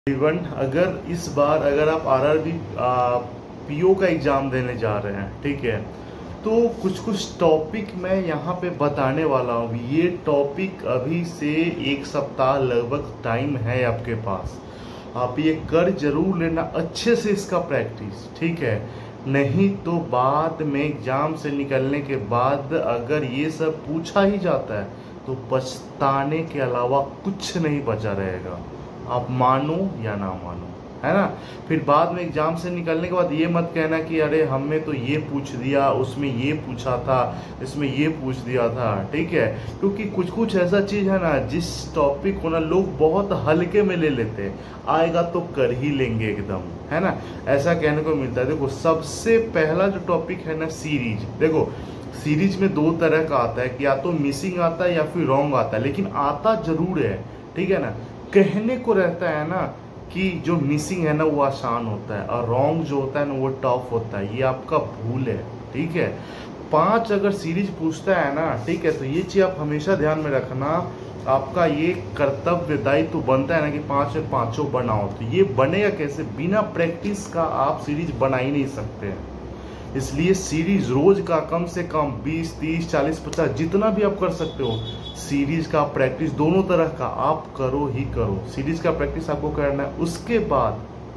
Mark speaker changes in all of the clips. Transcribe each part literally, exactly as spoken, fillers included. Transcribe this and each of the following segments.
Speaker 1: Even अगर इस बार अगर आप आरआरबी पीओ का एग्ज़ाम देने जा रहे हैं, ठीक है, तो कुछ कुछ टॉपिक मैं यहाँ पे बताने वाला हूँ। ये टॉपिक अभी से एक सप्ताह लगभग टाइम है आपके पास। आप ये कर जरूर लेना अच्छे से इसका प्रैक्टिस, ठीक है। नहीं तो बाद में एग्ज़ाम से निकलने के बाद अगर ये सब पूछा ही जाता है तो पछताने के अलावा कुछ नहीं बचा रहेगा। आप मानो या ना मानो, है ना। फिर बाद में एग्जाम से निकलने के बाद ये मत कहना कि अरे हमें तो ये पूछ दिया, उसमें ये पूछा था, इसमें ये पूछ दिया था, ठीक है। क्योंकि कुछ कुछ ऐसा चीज़ है ना जिस टॉपिक को ना लोग बहुत हल्के में ले लेते हैं, आएगा तो कर ही लेंगे एकदम, है ना। ऐसा कहने को मिलता है। देखो सबसे पहला जो टॉपिक है ना सीरीज, देखो सीरीज में दो तरह का आता है कि या तो मिसिंग आता है या फिर रॉन्ग आता है, लेकिन आता जरूर है, ठीक है ना। कहने को रहता है ना कि जो मिसिंग है ना वो आसान होता है और रॉन्ग जो होता है ना वो टफ होता है, ये आपका भूल है, ठीक है। पांच अगर सीरीज पूछता है ना, ठीक है, तो ये चीज आप हमेशा ध्यान में रखना। आपका ये कर्तव्य दायित्व तो बनता है ना कि पांच में पांचों बनाओ। तो ये बनेगा कैसे? बिना प्रैक्टिस का आप सीरीज बना ही नहीं सकते हैं। इसलिए सीरीज रोज का कम से कम बीस, तीस, चालीस, पचास जितना भी आप कर सकते हो, सीरीज का प्रैक्टिस दोनों तरह का आप करो ही करो। सीरीज का प्रैक्टिस आपको करना है। उसके बाद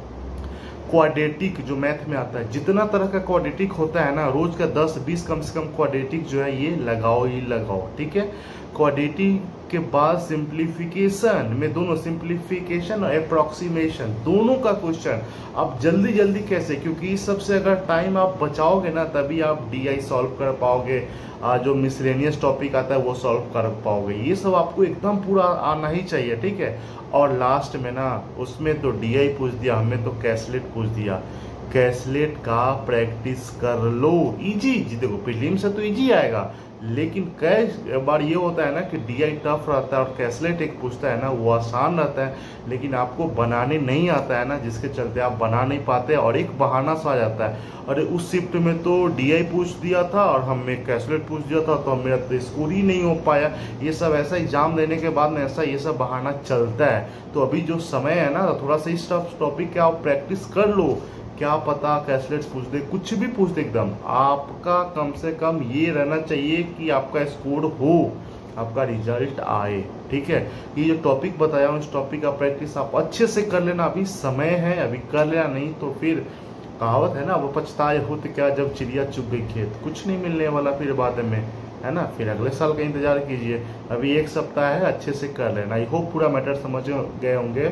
Speaker 1: क्वाड्रेटिक जो मैथ में आता है, जितना तरह का क्वाड्रेटिक होता है ना, रोज का दस बीस कम से कम क्वाड्रेटिक जो है ये लगाओ ही लगाओ, ठीक है। क्वाड्रेटिक के बाद सिंप्लीफिकेशन में दोनों सिंप्लीफिकेशन और अप्रोक्सीमेशन दोनों का क्वेश्चन आप जल्दी जल्दी कैसे, क्योंकि इस सबसे अगर टाइम आप बचाओगे ना तभी आप डीआई सॉल्व कर पाओगे, जो मिसलेनियस टॉपिक आता है वो सॉल्व कर पाओगे। ये सब आपको एकदम पूरा आना ही चाहिए, ठीक है। और लास्ट में ना उसमें तो डीआई पूछ दिया, हमें तो कैसलेट पूछ दिया। कैसलेट का प्रैक्टिस कर लो, इजी जी। देखो प्रीलिम से तो इजी आएगा, लेकिन कई बार ये होता है ना कि डीआई टफ रहता है और कैसलेट एक पूछता है ना वो आसान रहता है, लेकिन आपको बनाने नहीं आता है ना, जिसके चलते आप बना नहीं पाते और एक बहाना सा आ जाता है, अरे उस शिफ्ट में तो डीआई पूछ दिया था और हमें कैसलेट पूछ दिया था तो मेरा तो स्कोर ही नहीं हो पाया। ये सब ऐसा एग्जाम देने के बाद में ऐसा ये सब बहाना चलता है। तो अभी जो समय है ना, थोड़ा सा इस टॉपिक का आप प्रैक्टिस कर लो। क्या पता कैसलेट पूछ दे, कुछ भी पूछ दे, एकदम आपका कम से कम ये रहना चाहिए कि आपका स्कोर हो, आपका रिजल्ट आए, ठीक है। ये जो टॉपिक बताया हूँ इस टॉपिक का प्रैक्टिस आप अच्छे से कर लेना। अभी समय है, अभी कर लेना, नहीं तो फिर कहावत है ना, वो पछताए होते क्या जब चिड़िया चुग गई खेत, कुछ नहीं मिलने वाला फिर बाद में, है ना। फिर अगले साल का इंतजार कीजिए। अभी एक सप्ताह है, अच्छे से कर लेना। आई होप पूरा मैटर समझ गए होंगे।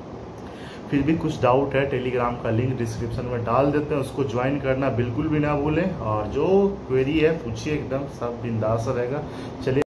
Speaker 1: फिर भी कुछ डाउट है, टेलीग्राम का लिंक डिस्क्रिप्शन में डाल देते हैं, उसको ज्वाइन करना बिल्कुल भी ना भूलें। और जो क्वेरी है पूछिए, एकदम सब बिंदास रहेगा। चलिए।